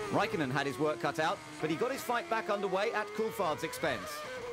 Raikkonen had his work cut out, but he got his fight back underway at Coulthard's expense.